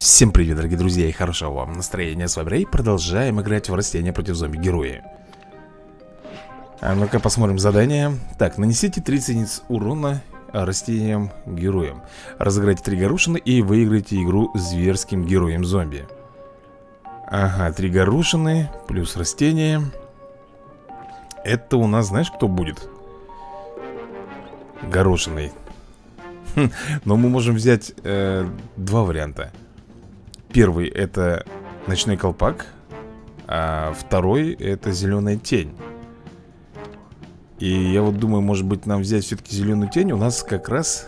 Всем привет, дорогие друзья, и хорошего вам настроения. С вами Рэй. Продолжаем играть в растения против зомби-герои. А ну-ка посмотрим задание. Так, нанесите 30 единиц урона растениям-героям. Разыграйте 3 горошины и выиграйте игру зверским героем-зомби. Ага, 3 горошины плюс растения. Это у нас, знаешь, кто будет? Горошиной. Но мы можем взять два варианта. Первый это ночной колпак, а второй это зеленая тень. И я вот думаю, может быть нам взять все-таки зеленую тень. У нас как раз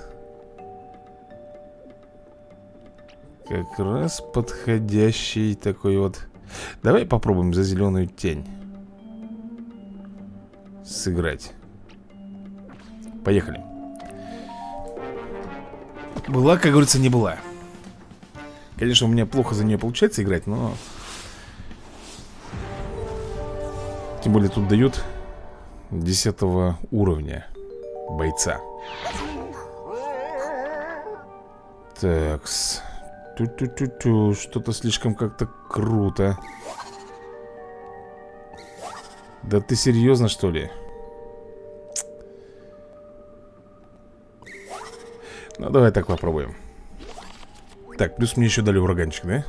подходящий такой вот. Давай попробуем за зеленую тень сыграть. Поехали. Была, как говорится, не была. Конечно, у меня плохо за нее получается играть, но... Тем более тут дают 10 уровня бойца. Такс. Ту-ту-ту-ту. Что-то слишком как-то круто. Да ты серьезно, что ли? Ну, давай так попробуем. Так, плюс мне еще дали ураганчик, да?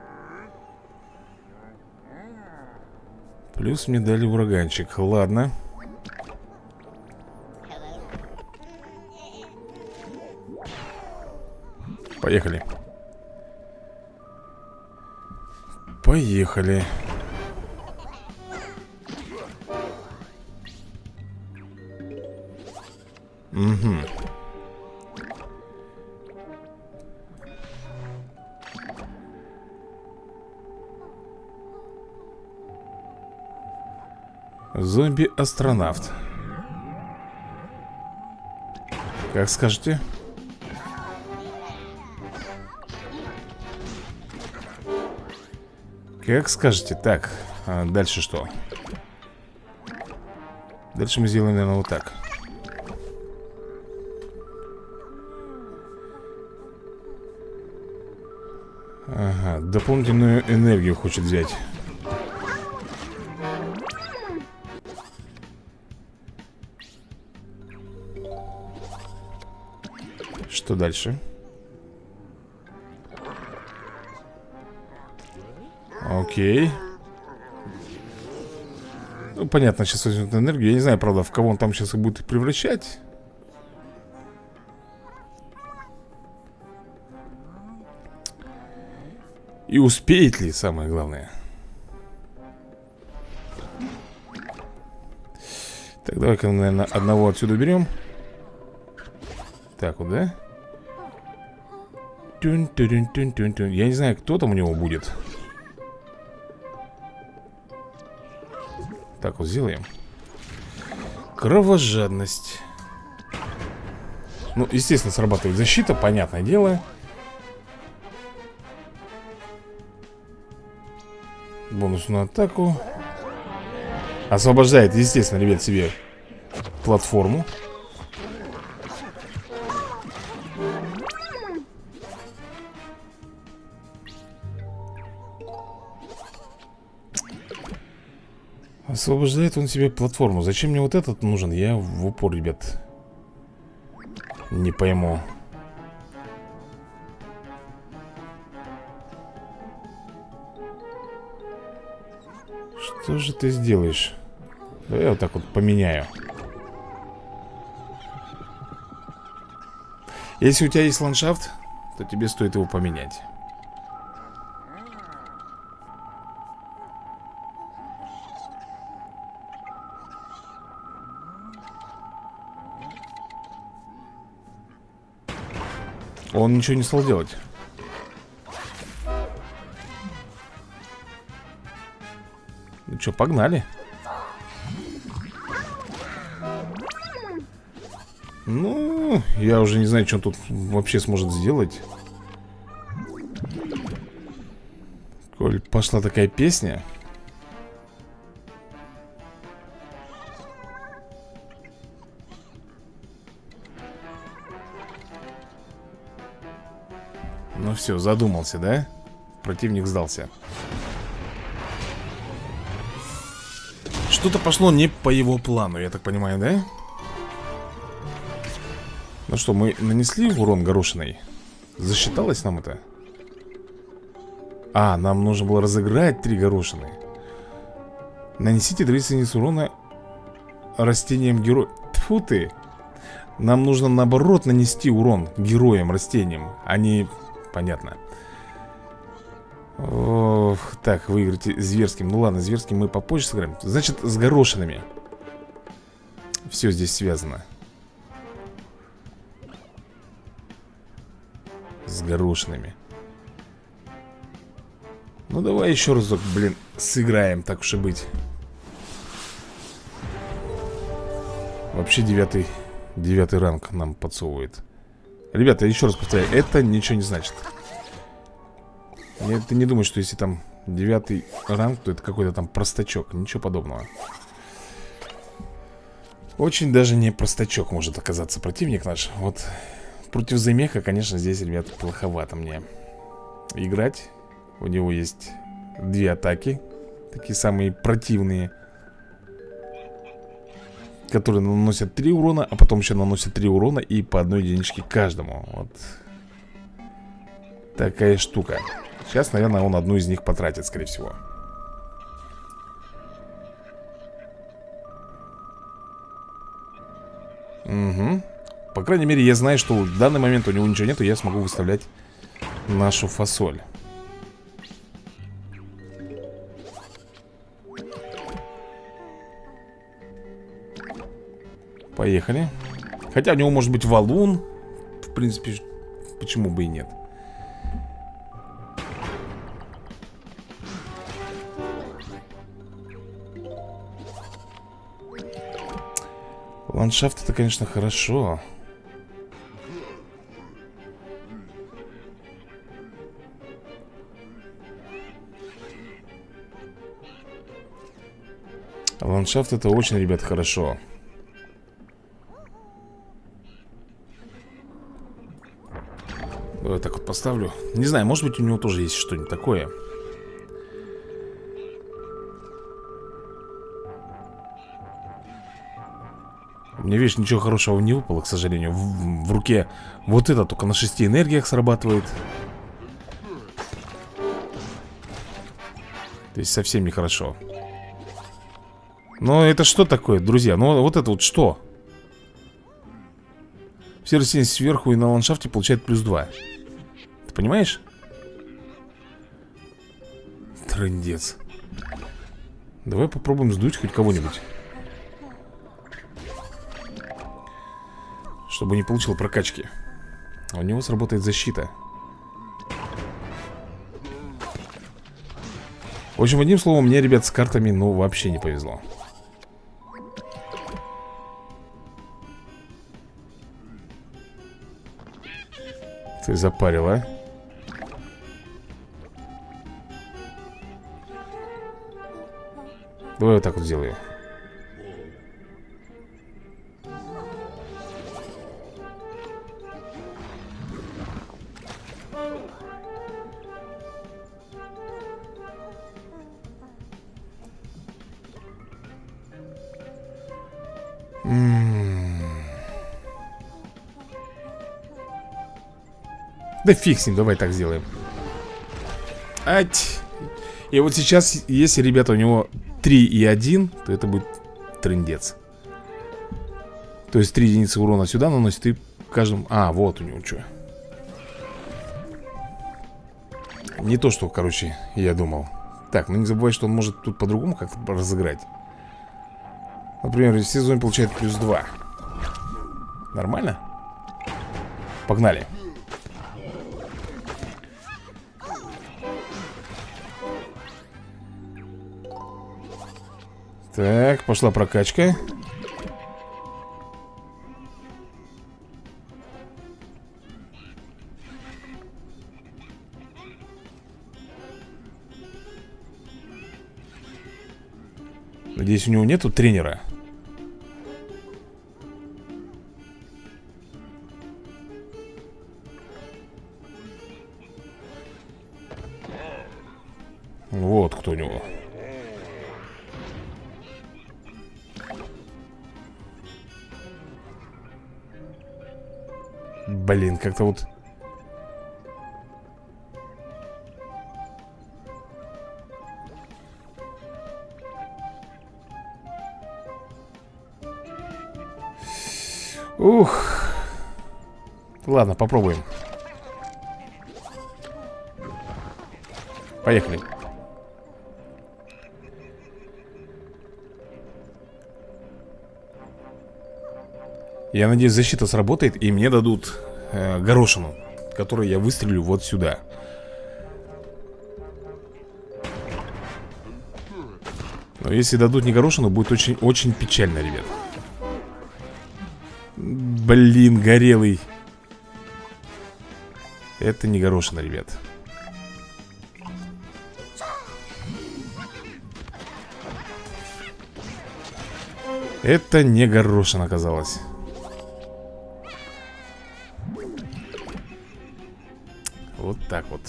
Плюс мне дали ураганчик, ладно. Поехали. Поехали. Угу. Зомби-астронавт. Как скажете? Как скажете. Так, а дальше что? Дальше мы сделаем, наверное, вот так. Ага, дополнительную энергию хочет взять. Что дальше? Окей. Ну, понятно, сейчас возьмет энергию. Я не знаю, правда, в кого он там сейчас и будет превращать. И успеет ли, самое главное. Так, давай-ка, наверное, одного отсюда берем. Так вот, да? Тюн-тюн-тюн-тюн-тюн. Я не знаю, кто там у него будет. Так вот сделаем. Кровожадность. Ну, естественно, срабатывает защита, понятное дело. Бонус на атаку. Освобождает, естественно, ребят, себе платформу. Освобождает он себе платформу. Зачем мне вот этот нужен? Я в упор, ребят, не пойму. Что же ты сделаешь? Давай я вот так вот поменяю. Если у тебя есть ландшафт, то тебе стоит его поменять. Он ничего не стал делать. Ну что, погнали. Ну, я уже не знаю, что он тут вообще сможет сделать. Коль пошла такая песня. Ну все, задумался, да? Противник сдался. Что-то пошло не по его плану, я так понимаю, да? Ну что, мы нанесли урон горошиной? Засчиталось нам это? А, нам нужно было разыграть 3 горошины. Нанесите 30 единиц урона растениям героя. Тьфу ты. Нам нужно наоборот нанести урон героям, растениям. Они... Понятно. Ох, так, выиграйте зверским. Ну ладно, зверским мы попозже сыграем. Значит, с горошинами все здесь связано. С горошинами. Ну давай еще разок, блин, сыграем, так уж и быть. Вообще девятый ранг нам подсовывает. Ребята, еще раз повторяю, это ничего не значит. Ты не думаешь, что если там 9 ранг, то это какой-то там простачок. Ничего подобного. Очень даже не простачок может оказаться противник наш. Вот против Займеха, конечно, здесь, ребят, плоховато мне играть. У него есть 2 атаки, такие самые противные, которые наносят 3 урона, а потом еще наносят 3 урона и по 1 единичке каждому. Вот такая штука. Сейчас, наверное, он одну из них потратит, скорее всего. Угу. По крайней мере, я знаю, что в данный момент у него ничего нету. Я смогу выставлять нашу фасоль. Поехали. Хотя у него может быть валун. В принципе, почему бы и нет. Ландшафт это, конечно, хорошо. Ландшафт это очень, ребят, хорошо. Давай так вот поставлю. Не знаю, может быть у него тоже есть что-нибудь такое. Мне, видишь, ничего хорошего не выпало, к сожалению. В руке вот это только на 6 энергиях срабатывает. То есть совсем нехорошо. Но это что такое, друзья? Ну вот это вот что? Все растения сверху и на ландшафте получают +2. Ты понимаешь? Трындец. Давай попробуем сдуть хоть кого-нибудь, чтобы не получил прокачки. А у него сработает защита. В общем, одним словом, мне, ребят, с картами, ну, вообще не повезло. Ты запарил, а? Давай вот так вот сделаю. Да фиг с ним, давай так сделаем. Ать. И вот сейчас, если, ребята, у него 3 и 1, то это будет трындец. То есть 3 единицы урона сюда наносит и каждому... А, вот у него что. Не то, что, короче, я думал. Так, ну не забывай, что он может тут по-другому как-то разыграть. Например, в сезоне получает +2. Нормально? Погнали. Так, пошла прокачка. Надеюсь, у него нету тренера. Вот кто у него. Блин, как-то вот... Ух. Ладно, попробуем. Поехали. Я надеюсь, защита сработает, и мне дадут горошину, которую я выстрелю вот сюда. Но если дадут не горошину, будет очень печально, ребят. Блин, горелый. Это не горошина, ребят. Это не горошина оказалось. Вот так вот.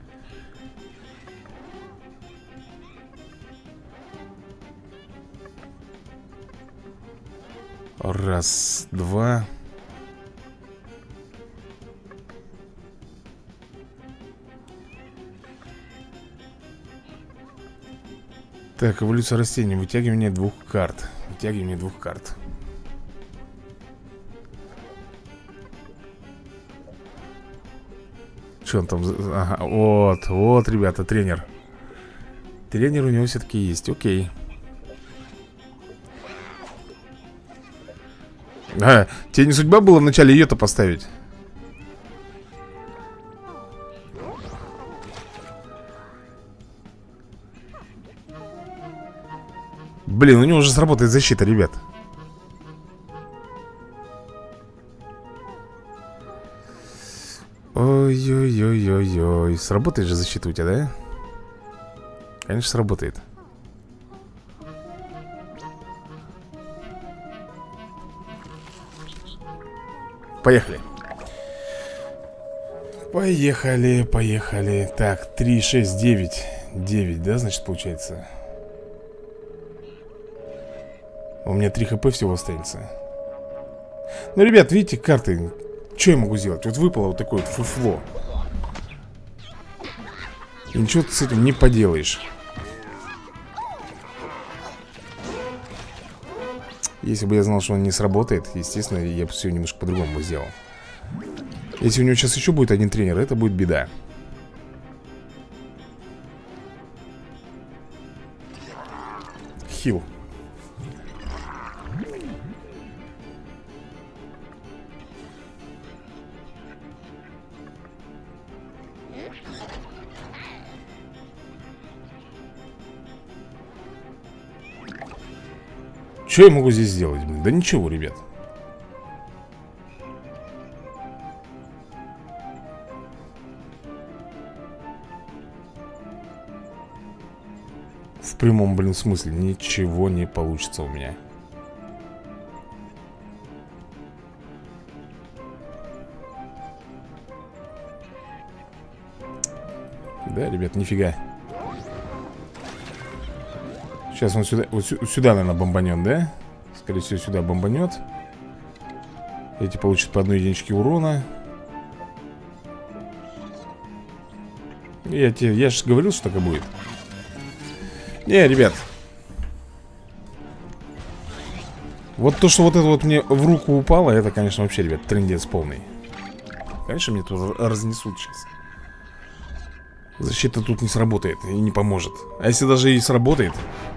Раз, два. Так, эволюция растений. Вытягивание двух карт. Вытягивание двух карт. Что он там? Ага, вот, ребята, тренер. Тренер у него все-таки есть, окей. Тебе не судьба была вначале ее-то поставить? Блин, у него уже сработает защита, ребят. Ой-ой-ой-ой-ой. Сработает же защита у тебя, да? Конечно, сработает. Поехали. Поехали. Так, 3, 6, 9. 9, да, значит, получается? У меня 3 хп всего останется. Ну, ребят, видите, карты. Что я могу сделать? Вот выпало вот такое вот фуфло. И ничего ты с этим не поделаешь. Если бы я знал, что он не сработает, естественно, я бы все немножко по-другому сделал. Если у него сейчас еще будет один тренер, это будет беда. Хил. Что я могу здесь сделать, блин? Да ничего, ребят. В прямом, блин, смысле ничего не получится у меня. Да, ребят, нифига. Сейчас он сюда, вот сюда, наверное, бомбанет, да? Скорее всего, сюда бомбанет. Эти получат по 1 единичке урона. Я же говорил, что так и будет. Не, ребят. Вот то, что вот это вот мне в руку упало, это, конечно, вообще, ребят, трындец полный. Конечно, мне тут разнесут сейчас. Защита тут не сработает и не поможет. А если даже и сработает,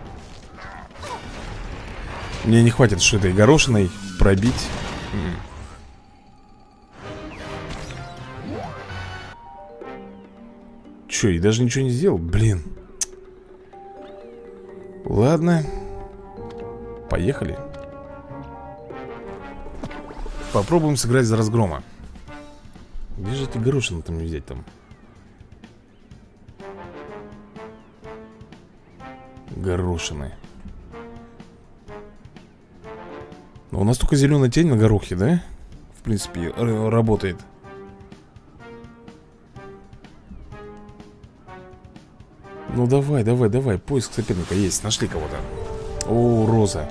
мне не хватит, что этой горошиной пробить. Че, и даже ничего не сделал? Блин. Ладно. Поехали. Попробуем сыграть за разгрома. Где же эти горошины там взять там? Горошины. Но у нас только зеленая тень на горохе, да? В принципе, работает. Ну давай, давай, давай. Поиск соперника есть. Нашли кого-то. О, Роза.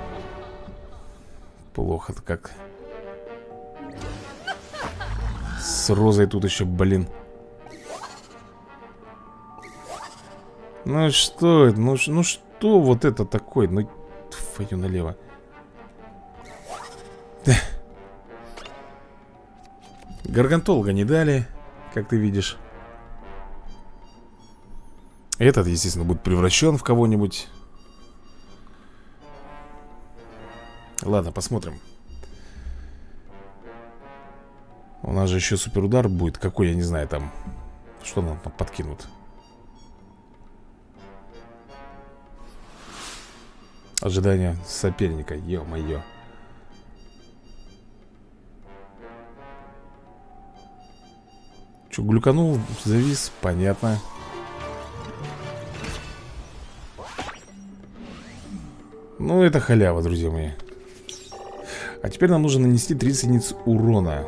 Плохо-то как. С Розой тут еще, блин. Ну что это? Ну что вот это такое? Ну, твою налево. Гаргантолога не дали, как ты видишь. Этот, естественно, будет превращен в кого-нибудь. Ладно, посмотрим. У нас же еще суперудар будет. Какой, я не знаю, там. Что нам подкинут? Ожидание соперника, ё-моё. Че, глюканул, завис, понятно. Ну, это халява, друзья мои. А теперь нам нужно нанести 30 единиц урона.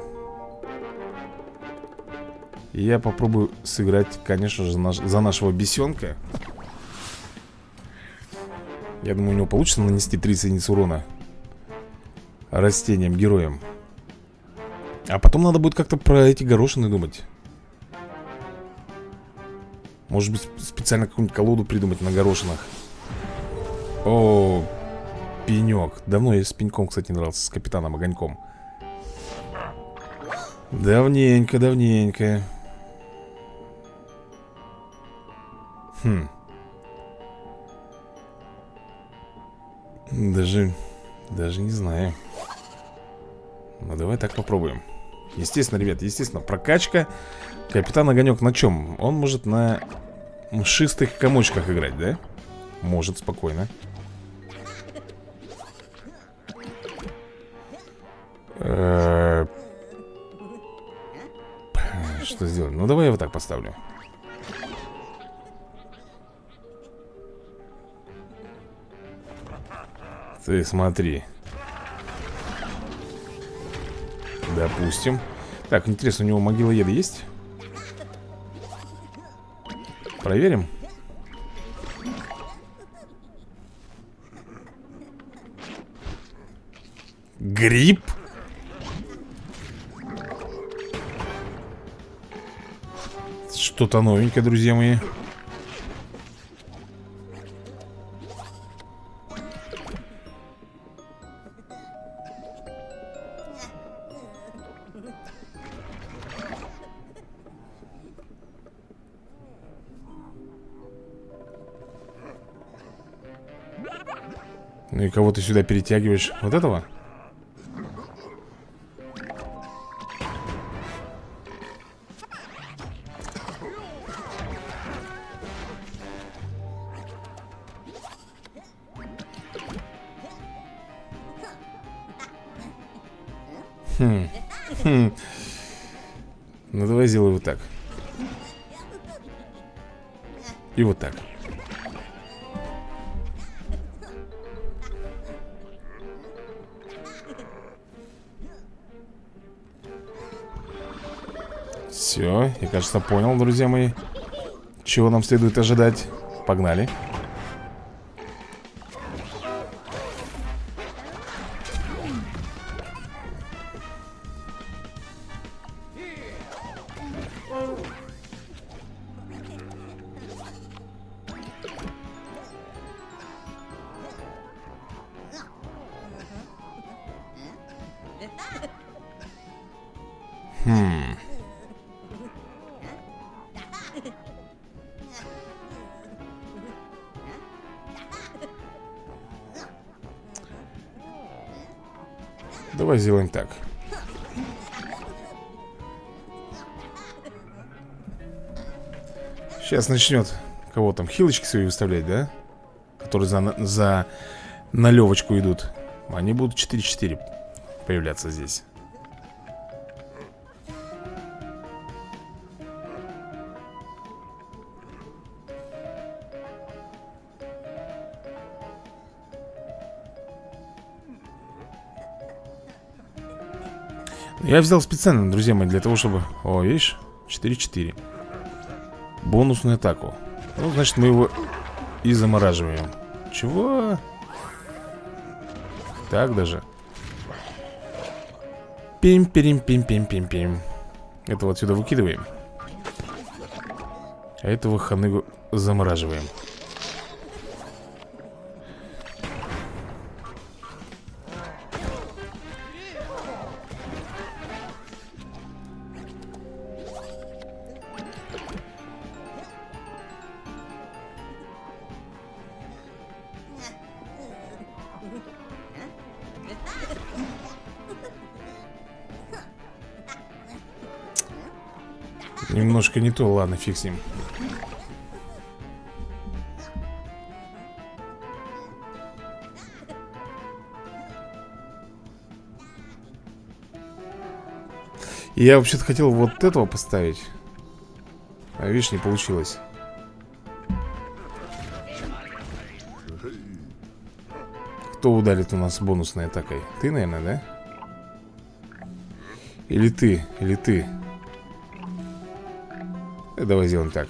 И я попробую сыграть, конечно же, за нашего бесенка. Я думаю, у него получится нанести 30 единиц урона растениям, героям. А потом надо будет как-то про эти горошины думать. Может быть, специально какую-нибудь колоду придумать на горошинах. О, пенек. Давно я с пеньком, кстати, не дрался, с капитаном Огоньком. Давненько, давненько. Даже не знаю. Ну, давай так попробуем. Естественно, ребят, естественно, прокачка. Капитан Огонек на чем? Он может на мшистых комочках играть, да? Может, спокойно. Что сделать? Ну, давай я вот так поставлю. Ты смотри. Допустим. Так, интересно, у него могилоеды есть? Проверим. Гриб? Что-то новенькое, друзья мои. Ну и кого ты сюда перетягиваешь? Вот этого? Ну давай сделаю вот так. И вот так. Все, я, кажется, понял, друзья мои, чего нам следует ожидать. Погнали. Давай сделаем так. Сейчас начнет кого там, хилочки свои выставлять, да? Которые за налевочку идут. Они будут 4-4 появляться здесь. Я взял специально, друзья мои, для того, чтобы... О, видишь? 4-4. Бонусную атаку. Ну, значит, мы его и замораживаем. Чего? Так даже. Пим-пирим-пим-пим-пим-пим. Этого отсюда выкидываем. А этого ханыгу замораживаем. Немножко не то, ладно, фиг с ним. Я вообще-то хотел вот этого поставить. А видишь, не получилось. Кто ударит у нас бонусной атакой? Ты, наверное, да? Или ты, или ты. Давай сделаем так.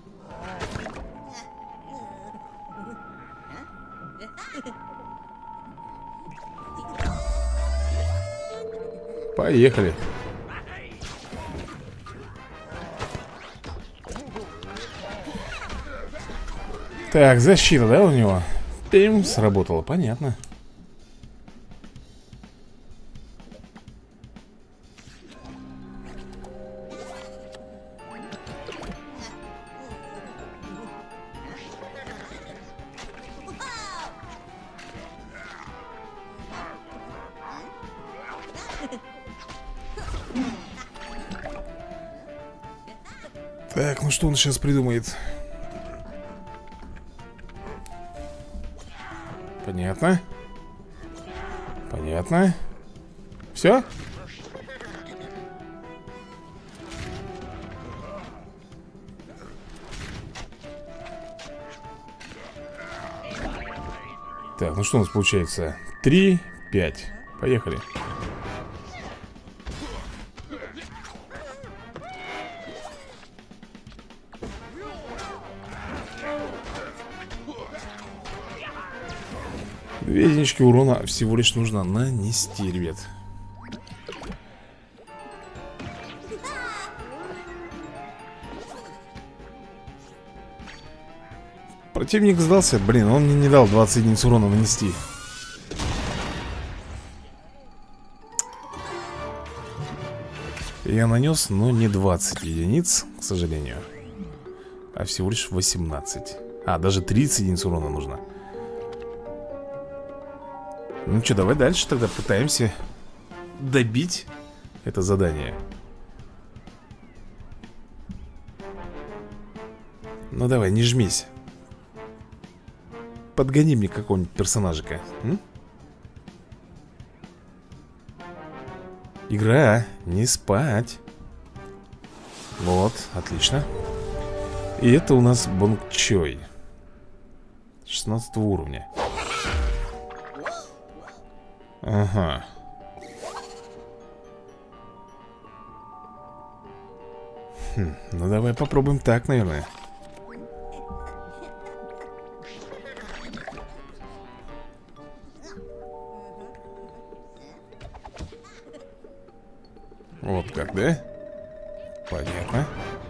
Поехали. Так, защита, да, у него? Пим, сработало, понятно. Так, ну что он сейчас придумает? Понятно. Понятно. Все? Так, ну что у нас получается? 3, 5. Поехали. Две единички урона всего лишь нужно нанести, ребят. Противник сдался. Блин, он мне не дал 20 единиц урона нанести. Я нанес, но не 20 единиц, к сожалению. А всего лишь 18. А, даже 30 единиц урона нужно. Ну что, давай дальше тогда пытаемся добить это задание. Ну давай, не жмись. Подгони мне какого-нибудь персонажика. Игра, не спать. Вот, отлично. И это у нас Бонг Чой 16 уровня. Ага. Ну давай попробуем так, наверное. Вот как, да? Понятно.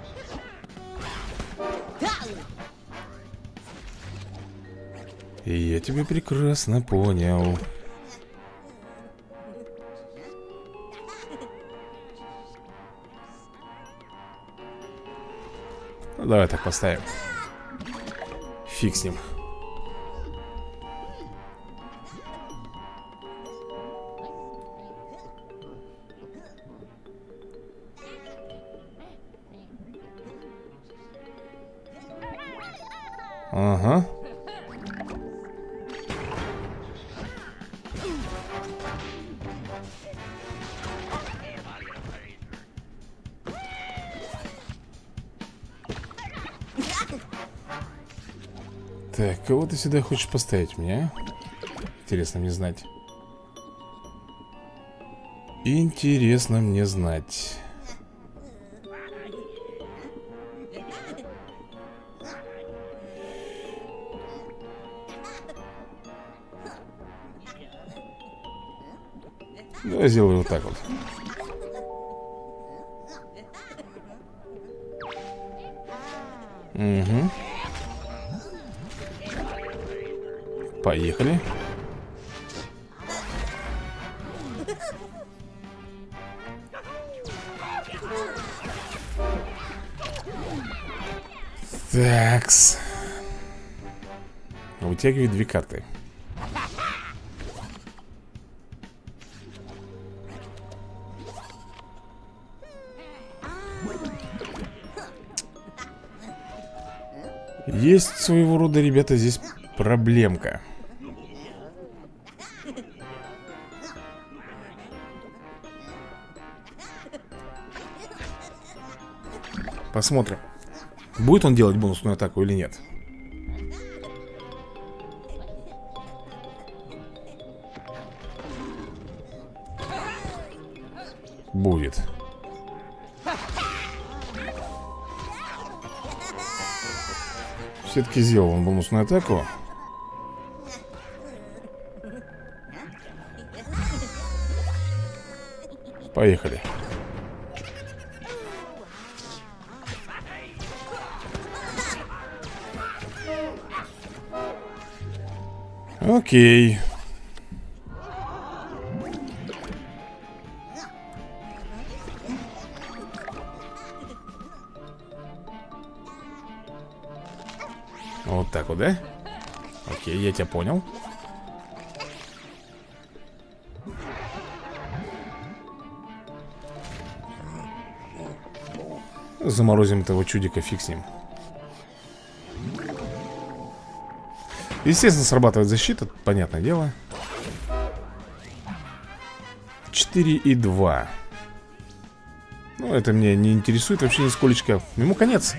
И я тебя прекрасно понял. Ну, давай так поставим. Фиг с ним. Ага. Так, кого ты сюда хочешь поставить меня? Интересно мне знать. Интересно мне знать. Я сделаю вот так вот. Угу. Поехали. Такс. Вытягивает 2 карты. Есть своего рода, ребята, здесь проблемка. Посмотрим, будет он делать бонусную атаку или нет. Будет. Все-таки сделал он бонусную атаку. Поехали. Окей. Вот так вот, да? Окей, я тебя понял. Заморозим этого чудика, фиг с ним. Естественно, срабатывает защита, понятное дело. 4,2. Ну, это меня не интересует вообще нисколечко. Ему конец.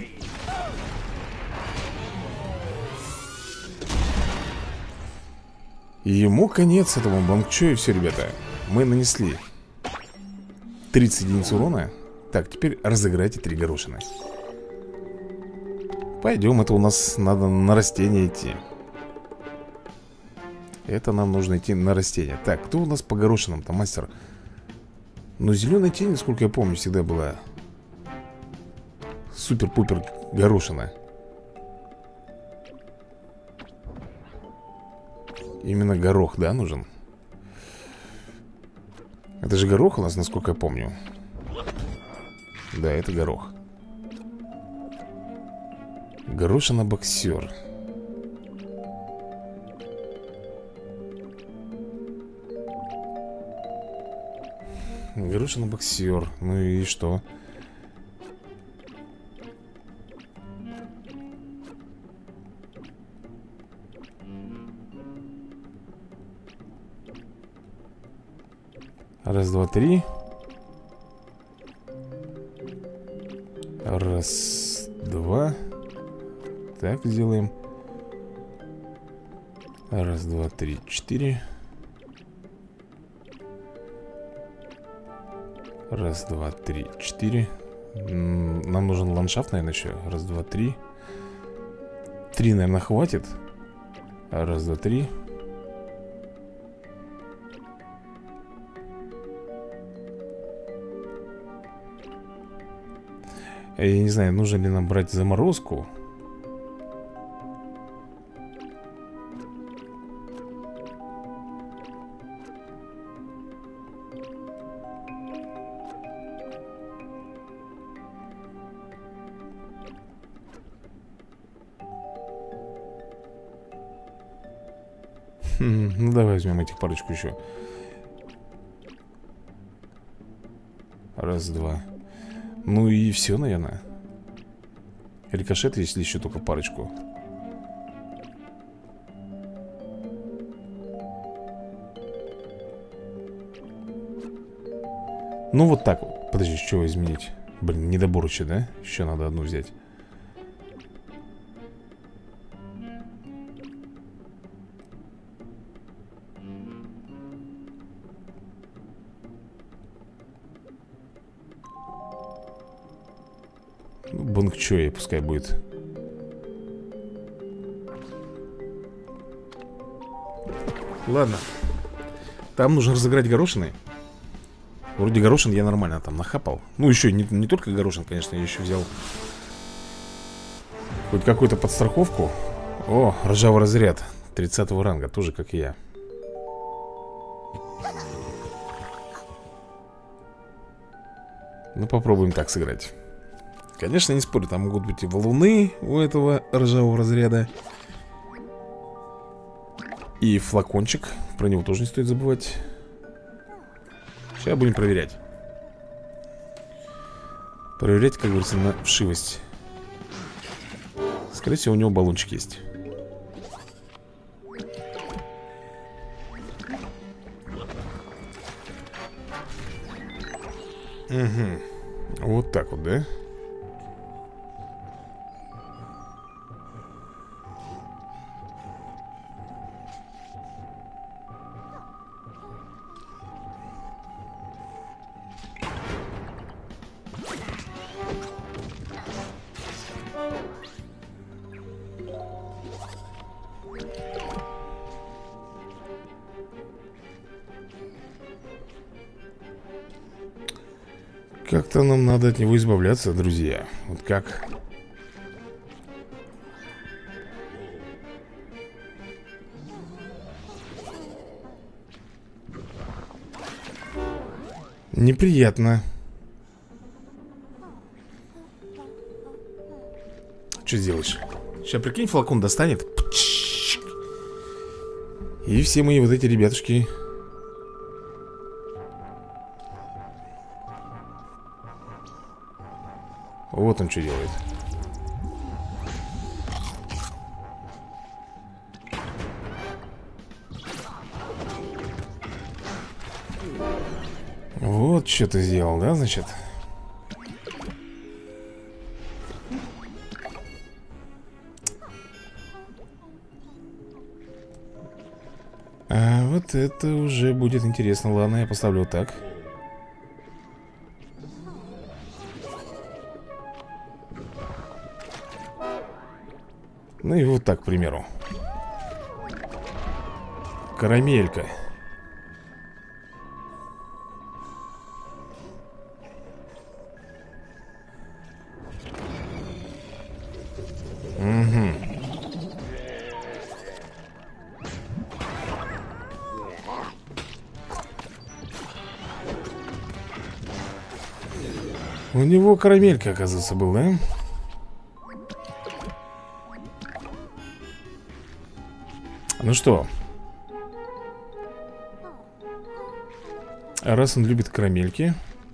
Ему конец этому Бангчо. И все, ребята. Мы нанесли 30 единиц урона. Так, теперь разыграйте 3 горошины. Пойдем, это у нас надо на растение идти. Это нам нужно идти на растение. Так, кто у нас по горошинам-то, мастер? Ну, зеленая тень, насколько я помню, всегда была супер-пупер горошина. Именно горох, да, нужен? Это же горох у нас, насколько я помню. Да, это горох. Горошина боксер. Горошина боксер. Ну и что? Раз, два, три. Раз, два. Так, сделаем. Раз, два, три, 4. Раз, два, три, 4. Нам нужен ландшафт, наверное, еще. Раз, два, три. 3, наверное, хватит. Раз, два, три. Я не знаю, нужно ли нам брать заморозку. Ну давай возьмем этих парочку еще. Раз, два. Ну и все, наверное. Рикошет, если еще только парочку. Ну вот так вот. Подожди, что изменить? Блин, недобор еще, да? Еще надо одну взять. Бангчо, пускай будет. Ладно. Там нужно разыграть горошины. Вроде горошин я нормально там нахапал. Ну, еще не только горошин, конечно, я еще взял хоть какую-то подстраховку. О, ржавый разряд 30 ранга, тоже как и я. Ну, попробуем так сыграть. Конечно, не спорю, там могут быть и валуны у этого ржавого разряда. И флакончик, про него тоже не стоит забывать. Сейчас будем проверять. Проверять, как говорится, на вшивость. Скорее всего, у него баллончик есть. Угу. Вот так вот, да? Как-то нам надо от него избавляться, друзья. Вот как? Неприятно. Что сделаешь? Сейчас, прикинь, флакон достанет. И все мои вот эти ребятушки... Вот он что делает. Вот что ты сделал, да, значит? А вот это уже будет интересно. Ладно, я поставлю вот так. Ну и вот так, к примеру. Карамелька. Угу. У него карамелька, оказывается, был, да? Ну что? А раз он любит карамельки...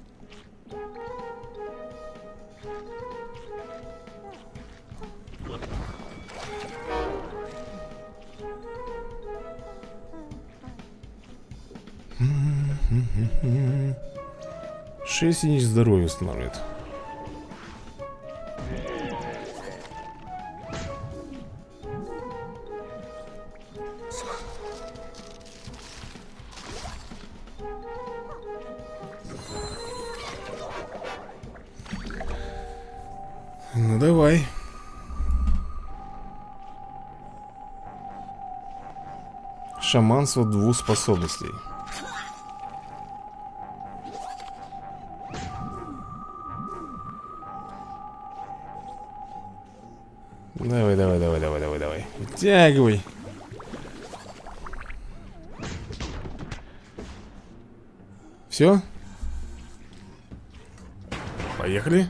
Шесть единиц здоровья устанавливает. Ну давай. Шаманство двух способностей. Давай, давай, давай, давай, давай, давай. Вытягивай. Все? Поехали.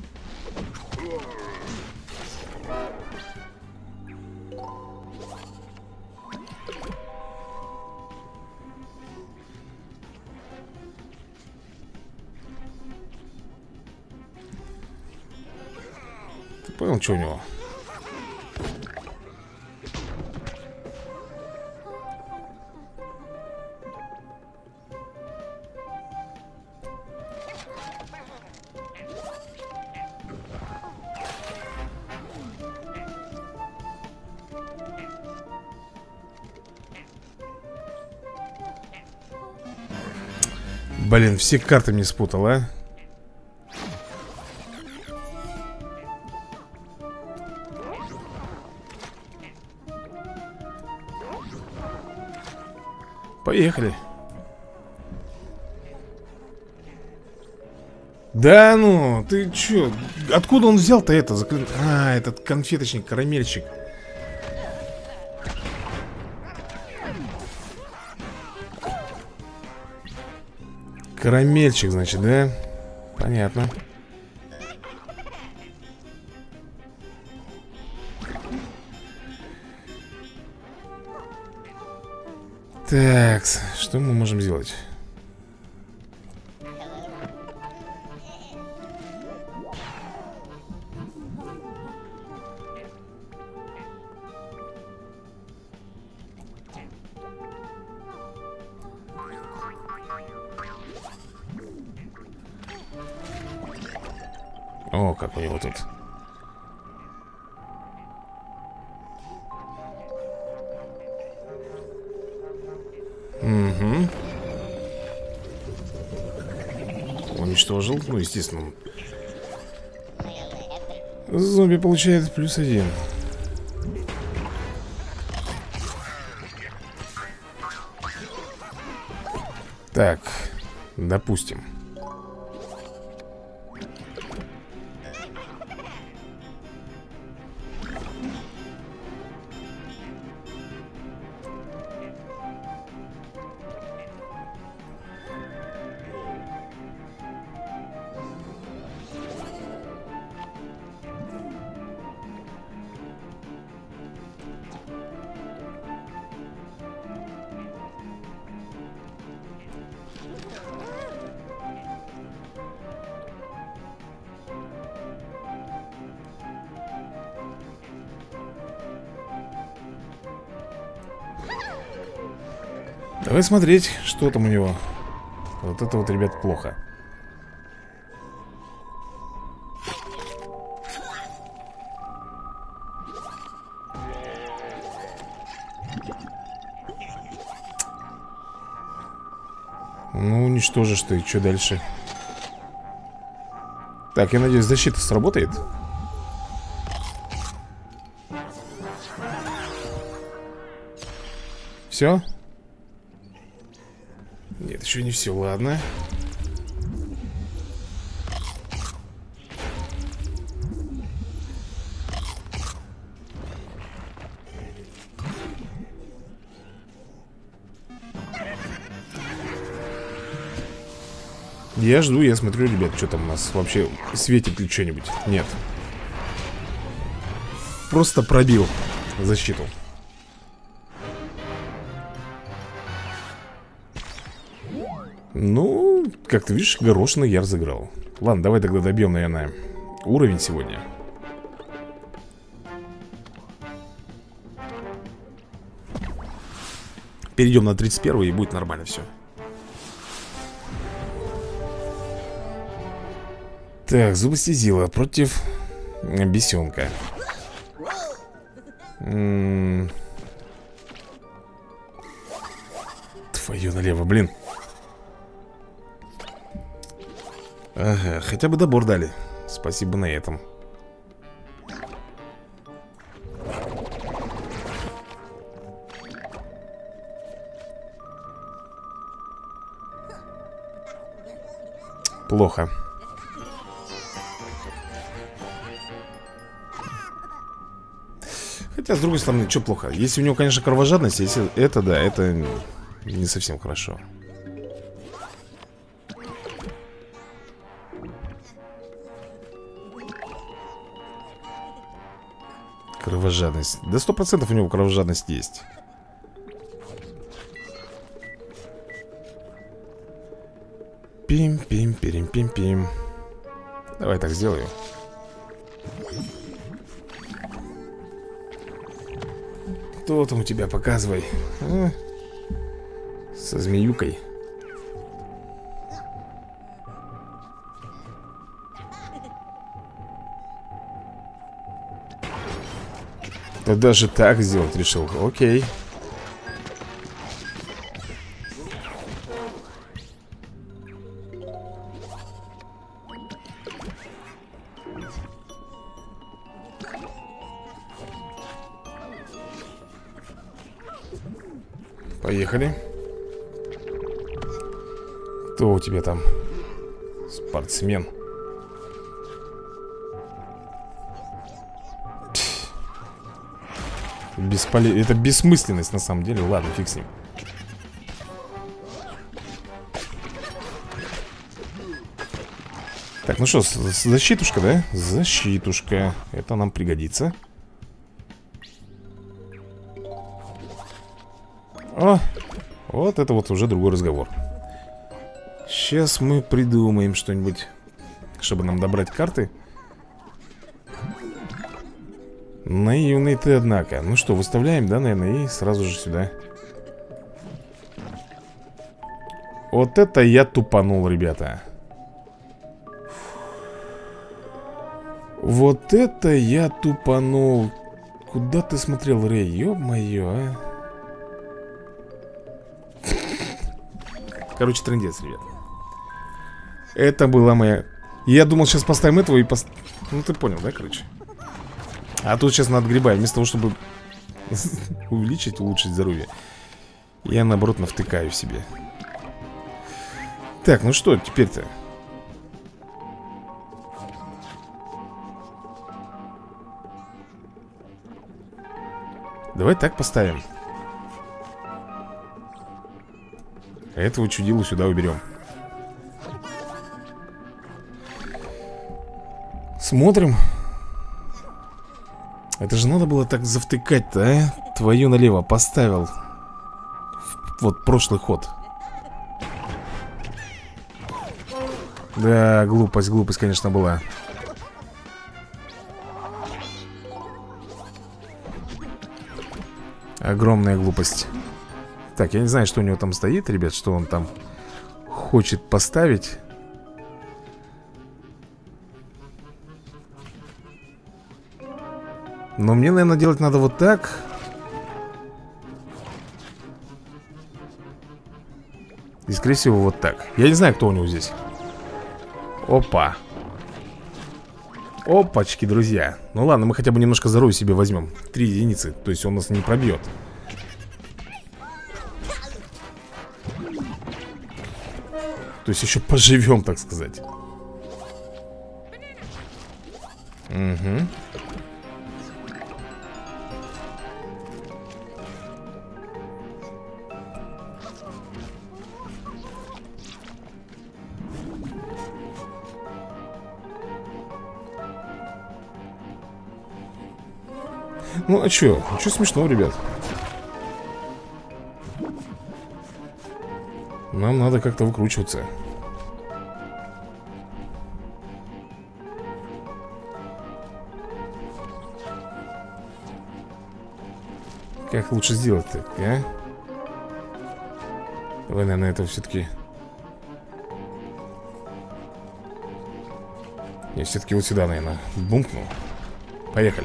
Ты понял, что у него? Блин, все карты мне спутал, а? Поехали. Да ну, ты чё? Откуда он взял-то это? А, этот конфеточник, карамельщик. Карамельчик, значит, да? Понятно. Так, что мы можем сделать? О, как у него тут. Угу. Уничтожил. Ну, естественно. Зомби получает +1. Так, допустим. Давай смотреть, что там у него. Вот это вот, ребят, плохо. Ну, уничтожишь ты, что дальше? Так, я надеюсь, защита сработает. Все? Нет, еще не все, ладно. Я жду, я смотрю, ребят, что там у нас вообще светит ли что-нибудь. Нет. Просто пробил защиту. Ну, как ты видишь, горошину я разыграл. Ладно, давай тогда добьем, наверное, уровень сегодня. Перейдем на 31 и будет нормально все. Так, зубы стезила против бесенка. Твою налево, блин. Ага, хотя бы добор дали. Спасибо на этом. Плохо. Хотя, с другой стороны, что плохо? Если у него, конечно, кровожадность, если это, да, это не совсем хорошо. Кровожадность. Да 100% у него кровожадность есть. Пим-пим-пирим-пим-пим. Давай так сделаю. Кто там у тебя, показывай. Со змеюкой. Да даже так сделать решил. Окей. Поехали. Кто у тебя там? Спортсмен. Это бессмысленность на самом деле. Ладно, фиг с ним. Так, ну что, защитушка, да? Защитушка. Это нам пригодится. О, вот это вот уже другой разговор. Сейчас мы придумаем что-нибудь, чтобы нам добрать карты. Наивный ты, однако. Ну что, выставляем, да, наверное, и сразу же сюда. Вот это я тупанул, ребята. Вот это я тупанул. Куда ты смотрел, Рэй? Ё-моё, а. Короче, трындец, ребят. Это была моя... Я думал, сейчас поставим этого и Ну, ты понял, да, короче? А тут сейчас надгребаем. Вместо того, чтобы увеличить, улучшить здоровье, я, наоборот, навтыкаю в себе. Так, ну что теперь-то? Давай так поставим. А этого чудилу сюда уберем. Смотрим. Это же надо было так завтыкать-то, а? Твою налево поставил. Вот прошлый ход. Да, глупость, конечно, была. Огромная глупость. Так, я не знаю, что у него там стоит, ребят. Что он там хочет поставить. Но мне, наверное, делать надо вот так. И, скорее всего, вот так. Я не знаю, кто у него здесь. Опа. Опачки, друзья. Ну ладно, мы хотя бы немножко здоровья себе возьмем. 3 единицы, то есть он нас не пробьет. То есть еще поживем, так сказать. Угу. Ну а чё? Ничего смешного, ребят. Нам надо как-то выкручиваться. Как лучше сделать-то, а? Давай, наверное, это все-таки... Я все-таки вот сюда, наверное, бумкну. Поехали.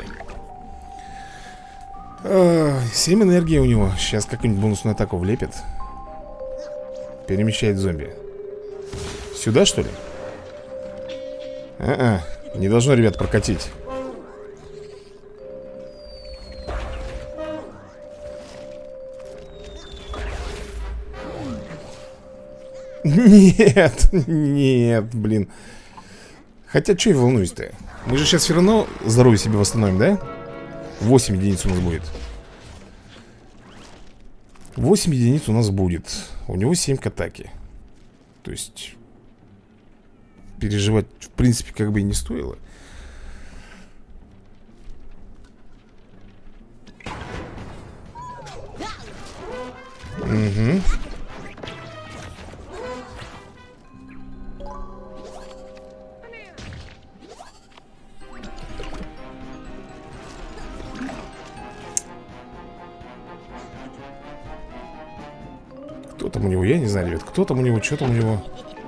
7 энергии у него. Сейчас какую-нибудь бонусную атаку влепит. Перемещает зомби. Сюда, что ли? Не должно, ребят, прокатить. Нет, нет, блин. Хотя, что я волнуюсь-то? Мы же сейчас все равно здоровье себе восстановим, да? 8 единиц у нас будет. 8 единиц у нас будет. У него 7 к атаке. То есть переживать, в принципе, как бы и не стоило. Угу. Кто там у него? Я не знаю, ребят. Кто там у него? Что там у него?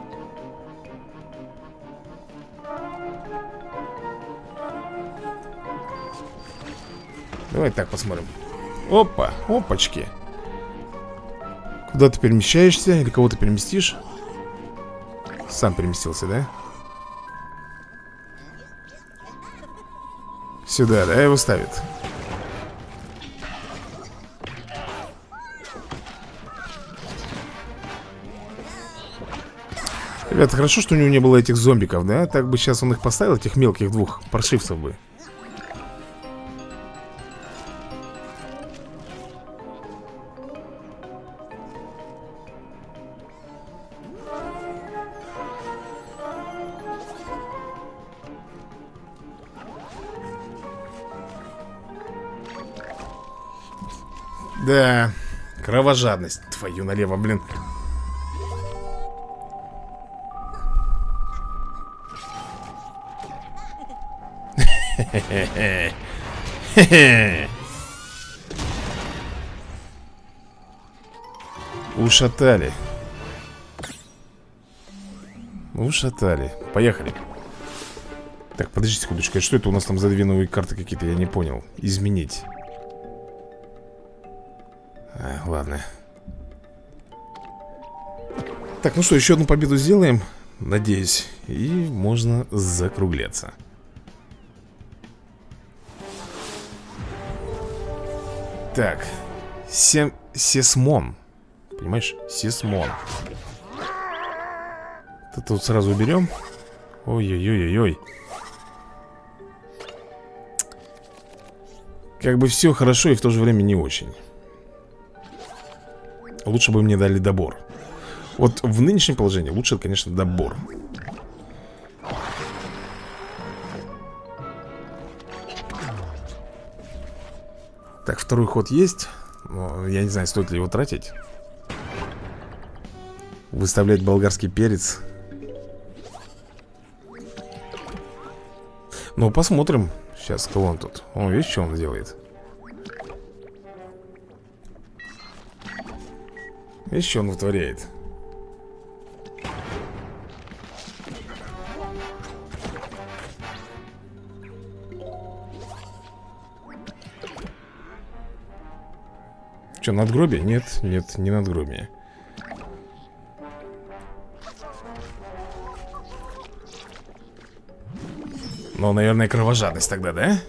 Давай так посмотрим. Опа, опачки. Куда ты перемещаешься? Или кого ты переместишь? Сам переместился, да? Сюда, да, его ставит. Ребята, хорошо, что у него не было этих зомбиков, да? Так бы сейчас он их поставил, этих мелких двух паршивцев бы. Да, кровожадность. Твою налево, блин. Ушатали. Ушатали. Поехали. Так, подождите секундочку. Что это у нас там за две новые карты какие-то? Я не понял. Изменить. Ладно. Так, ну что, еще одну победу сделаем. Надеюсь. И можно закругляться. Так. Сесмон. Понимаешь? Сесмон. Это тут сразу уберем. Ой-ой-ой-ой-ой. Как бы все хорошо и в то же время не очень. Лучше бы мне дали добор. Вот в нынешнем положении лучше, конечно, добор. Так, второй ход есть. Но я не знаю, стоит ли его тратить. Выставлять болгарский перец. Ну, посмотрим. Сейчас, кто он тут? О, видишь, что он делает? Видишь, что он вытворяет? Что, надгробие? Нет, нет, не надгробие. Ну, наверное, кровожадность тогда, да?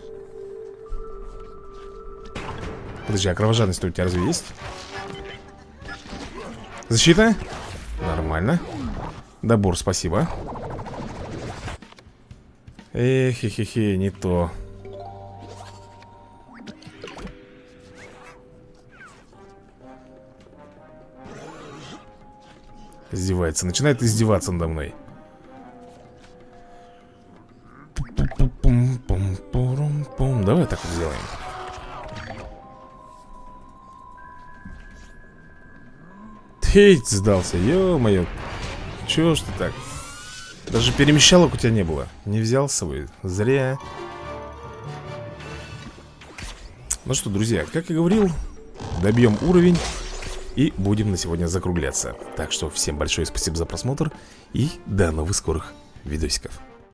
Подожди, а кровожадность у тебя разве есть? Защита? Нормально. Добор, спасибо. Хе-хе-хе, не то. Издевается, начинает издеваться надо мной. Давай так вот сделаем. Ты сдался, ё-моё. Чё ж ты так? Даже перемещалок у тебя не было. Не взял с собой, зря. Ну что, друзья, как и говорил, добьем уровень и будем на сегодня закругляться. Так что всем большое спасибо за просмотр и до новых скорых видосиков.